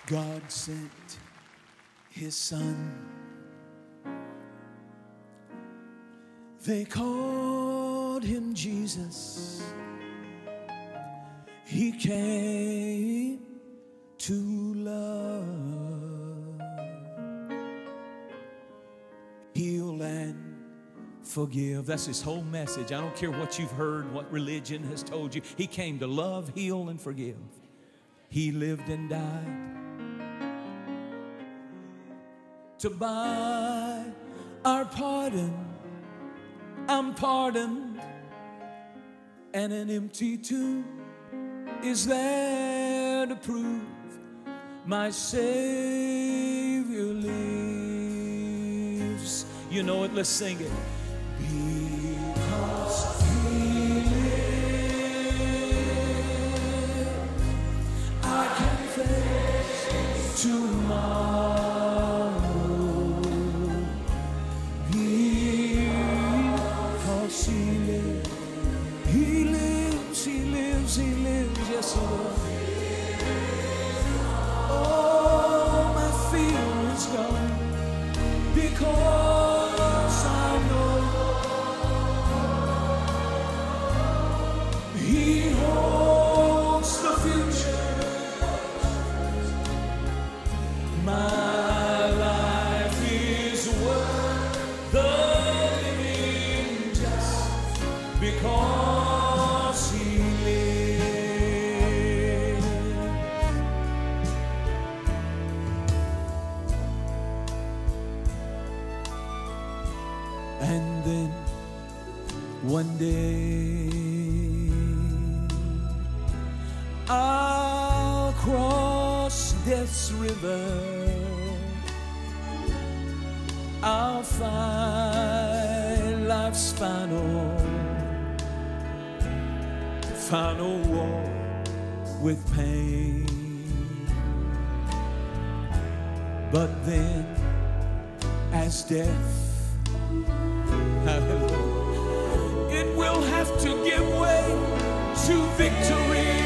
God sent his son. They called him Jesus. He came to love, heal, and forgive. That's his whole message. I don't care what you've heard, what religion has told you. He came to love, heal, and forgive. He lived and died to buy our pardon. I'm pardoned, and an empty tomb is there to prove my Savior lives. You know it, let's sing it. Because he lives, I can face tomorrow. Because he lives, he lives, he lives, he lives, yes he does. Oh, my fear is gone, because I know he holds the future. My life is worth the living just because he lives. And then one day I'll cross death's river. I'll find life's final war with pain. But then as death, hallelujah, it will have to give way to victory.